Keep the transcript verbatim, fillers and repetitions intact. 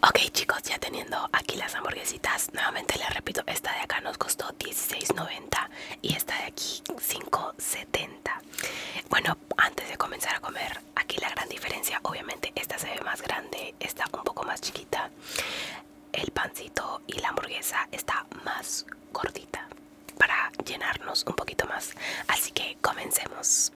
Ok chicos, ya teniendo aquí las hamburguesitas, nuevamente les repito, esta de acá nos costó dieciséis noventa y esta de aquí cinco setenta. Bueno, antes de comenzar a comer, aquí la gran diferencia, obviamente esta se ve más grande, esta un poco más chiquita. El pancito y la hamburguesa está más gordita para llenarnos un poquito más. Así que comencemos.